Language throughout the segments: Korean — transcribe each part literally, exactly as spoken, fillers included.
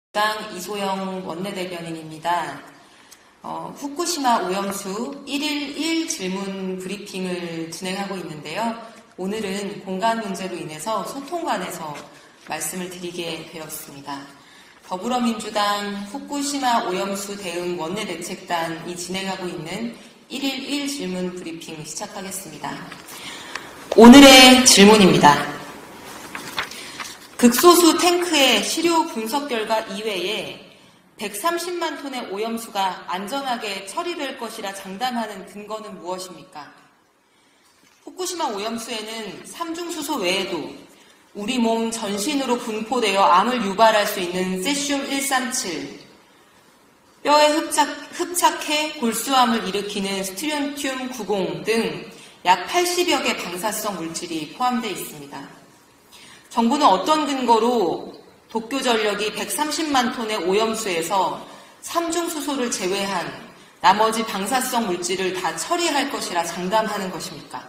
당 이소영 원내대변인입니다. 어, 후쿠시마 오염수 일일일 질문 브리핑을 진행하고 있는데요. 오늘은 공간 문제로 인해서 소통관에서 말씀을 드리게 되었습니다. 더불어민주당 후쿠시마 오염수 대응 원내대책단이 진행하고 있는 일일일 질문 브리핑 시작하겠습니다. 오늘의 질문입니다. 극소수 탱크의 시료 분석 결과 이외에 백삼십만 톤의 오염수가 안전하게 처리될 것이라 장담하는 근거는 무엇입니까? 후쿠시마 오염수에는 삼중수소 외에도 우리 몸 전신으로 분포되어 암을 유발할 수 있는 세슘 일삼칠, 뼈에 흡착, 흡착해 골수암을 일으키는 스트론튬 구십 등 약 팔십여 개 방사성 물질이 포함되어 있습니다. 정부는 어떤 근거로 도쿄전력이 백삼십만 톤의 오염수에서 삼중수소를 제외한 나머지 방사성 물질을 다 처리할 것이라 장담하는 것입니까?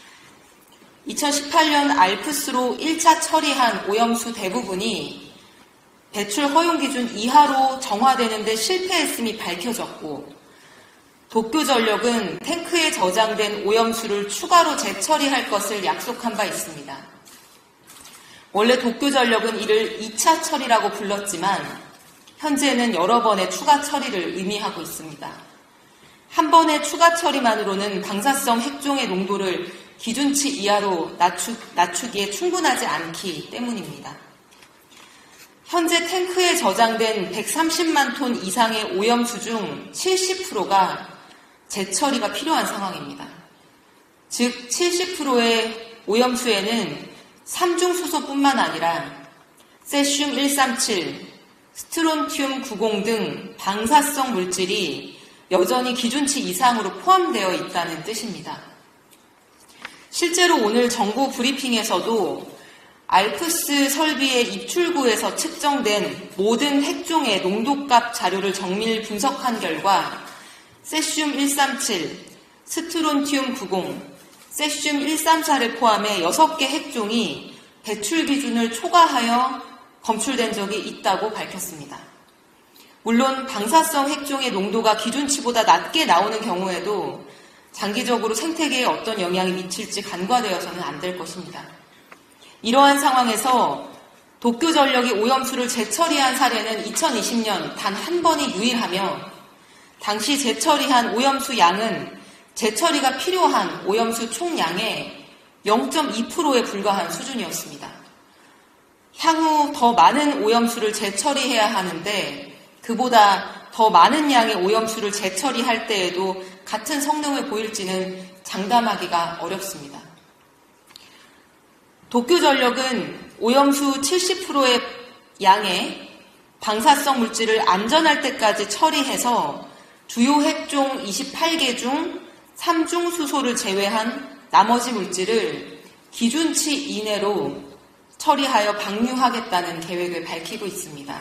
이천십팔 년 알프스로 일 차 처리한 오염수 대부분이 배출 허용 기준 이하로 정화되는 데 실패했음이 밝혀졌고, 도쿄전력은 탱크에 저장된 오염수를 추가로 재처리할 것을 약속한 바 있습니다. 원래 도쿄전력은 이를 이 차 처리라고 불렀지만 현재는 여러 번의 추가 처리를 의미하고 있습니다. 한 번의 추가 처리만으로는 방사성 핵종의 농도를 기준치 이하로 낮추, 낮추기에 충분하지 않기 때문입니다. 현재 탱크에 저장된 백삼십만 톤 이상의 오염수 중 칠십 퍼센트가 재처리가 필요한 상황입니다. 즉 칠십 퍼센트의 오염수에는 삼중수소뿐만 아니라 세슘 일삼칠, 스트론튬 구십 등 방사성 물질이 여전히 기준치 이상으로 포함되어 있다는 뜻입니다. 실제로 오늘 정부 브리핑에서도 알프스 설비의 입출구에서 측정된 모든 핵종의 농도값 자료를 정밀 분석한 결과 세슘 일삼칠, 스트론튬 구십, 세슘 일삼사를 포함해 여섯 개 핵종이 배출 기준을 초과하여 검출된 적이 있다고 밝혔습니다. 물론 방사성 핵종의 농도가 기준치보다 낮게 나오는 경우에도 장기적으로 생태계에 어떤 영향이 미칠지 간과되어서는 안 될 것입니다. 이러한 상황에서 도쿄전력이 오염수를 재처리한 사례는 이천이십 년 단 한 번이 유일하며, 당시 재처리한 오염수 양은 재처리가 필요한 오염수 총량의 영 점 이 퍼센트에 불과한 수준이었습니다. 향후 더 많은 오염수를 재처리해야 하는데 그보다 더 많은 양의 오염수를 재처리할 때에도 같은 성능을 보일지는 장담하기가 어렵습니다. 도쿄전력은 오염수 칠십 퍼센트의 양의 방사성 물질을 안전할 때까지 처리해서 주요 핵종 이십팔 개 중 삼중수소를 제외한 나머지 물질을 기준치 이내로 처리하여 방류하겠다는 계획을 밝히고 있습니다.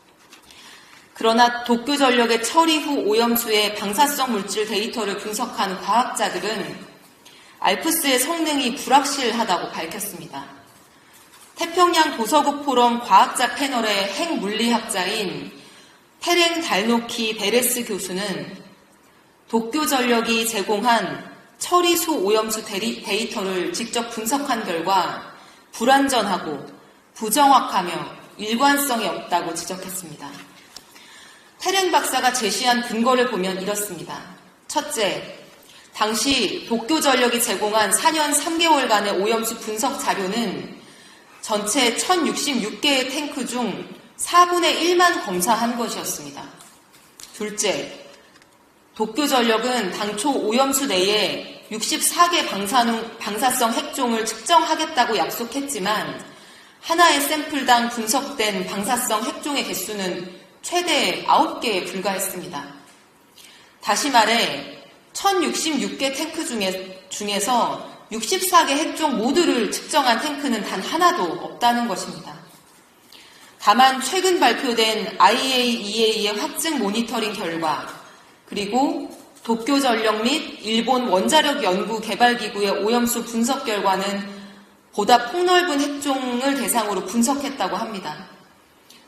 그러나 도쿄전력의 처리 후 오염수의 방사성 물질 데이터를 분석한 과학자들은 알프스의 성능이 불확실하다고 밝혔습니다. 태평양 도서국 포럼 과학자 패널의 핵물리학자인 테렝 달노키 베레스 교수는 도쿄전력이 제공한 처리수 오염수 데이터를 직접 분석한 결과 불완전하고 부정확하며 일관성이 없다고 지적했습니다. 테렝 박사가 제시한 근거를 보면 이렇습니다. 첫째, 당시 도쿄전력이 제공한 사 년 삼 개월간의 오염수 분석 자료는 전체 천육십육 개의 탱크 중 사분의 일만 검사한 것이었습니다. 둘째, 도쿄전력은 당초 오염수 내에 육십사 개 방사성 핵종을 측정하겠다고 약속했지만 하나의 샘플당 분석된 방사성 핵종의 개수는 최대 아홉 개에 불과했습니다. 다시 말해 천육십육 개 탱크 중에, 중에서 육십사 개 핵종 모두를 측정한 탱크는 단 하나도 없다는 것입니다. 다만 최근 발표된 아이에이이에이의 확증 모니터링 결과, 그리고 도쿄전력 및 일본 원자력 연구 개발기구의 오염수 분석 결과는 보다 폭넓은 핵종을 대상으로 분석했다고 합니다.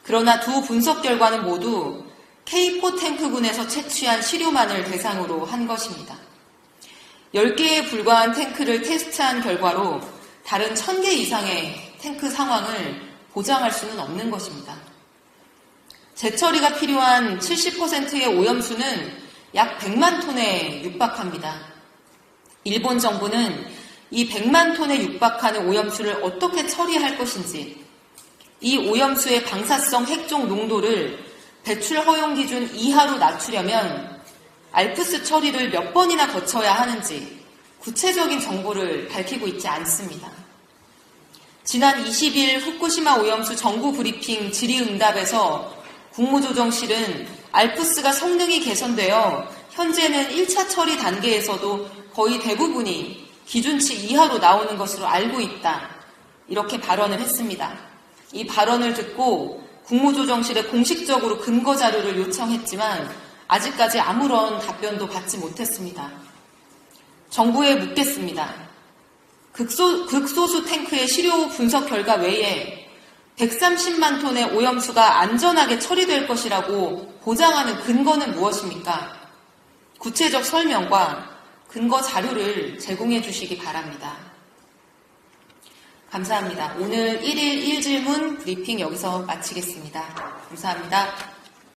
그러나 두 분석 결과는 모두 케이 사 탱크군에서 채취한 시료만을 대상으로 한 것입니다. 열 개에 불과한 탱크를 테스트한 결과로 다른 천 개 이상의 탱크 상황을 보장할 수는 없는 것입니다. 재처리가 필요한 칠십 퍼센트의 오염수는 약 백만 톤에 육박합니다. 일본 정부는 이 백만 톤에 육박하는 오염수를 어떻게 처리할 것인지, 이 오염수의 방사성 핵종 농도를 배출 허용 기준 이하로 낮추려면 알프스 처리를 몇 번이나 거쳐야 하는지 구체적인 정보를 밝히고 있지 않습니다. 지난 이십 일 후쿠시마 오염수 정부 브리핑 질의응답에서 국무조정실은 알프스가 성능이 개선되어 현재는 일 차 처리 단계에서도 거의 대부분이 기준치 이하로 나오는 것으로 알고 있다, 이렇게 발언을 했습니다. 이 발언을 듣고 국무조정실에 공식적으로 근거 자료를 요청했지만 아직까지 아무런 답변도 받지 못했습니다. 정부에 묻겠습니다. 극소, 극소수 탱크의 시료 분석 결과 외에 백삼십만 톤의 오염수가 안전하게 처리될 것이라고 보장하는 근거는 무엇입니까? 구체적 설명과 근거 자료를 제공해 주시기 바랍니다. 감사합니다. 오늘 일 일 일 질문 브리핑 여기서 마치겠습니다. 감사합니다.